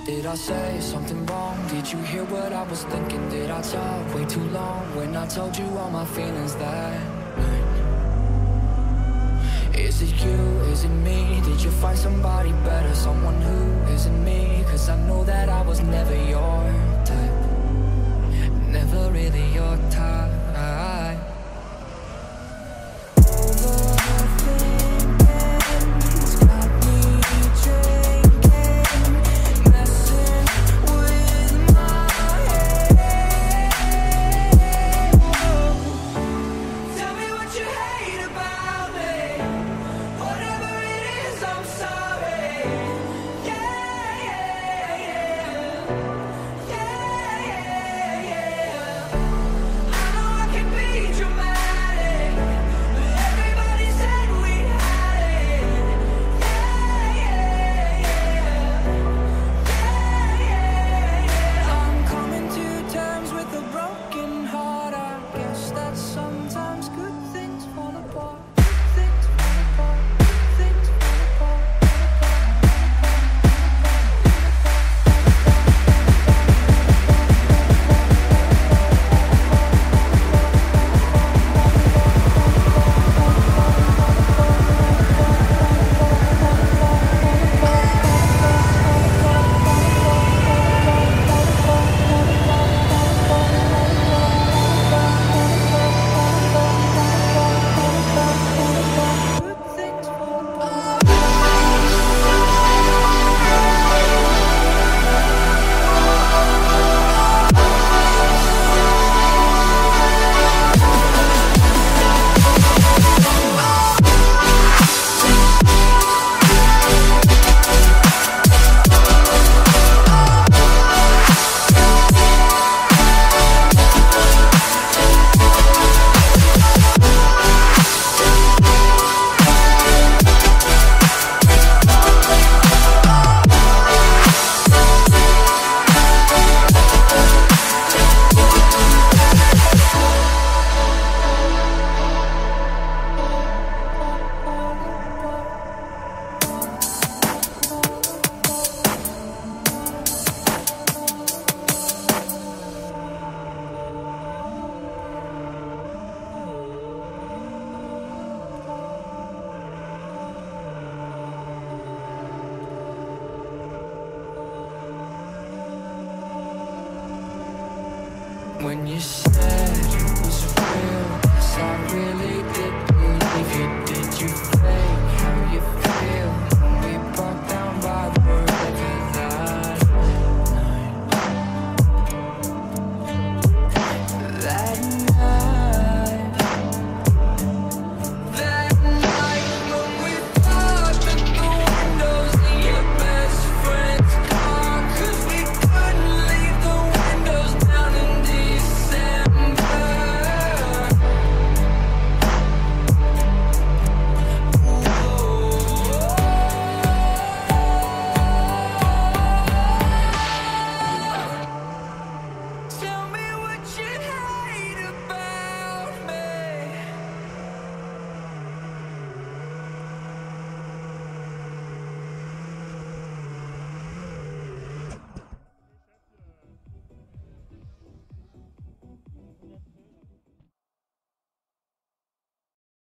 Did I say something wrong? Did you hear what I was thinking? Did I talk way too long when I told you all my feelings that night? Is it you? Is it me? Did you find somebody better? Someone who isn't me? 'Cause I know that I was never your type. Never really your type. When you said it was real, 'cause I really did believe you did.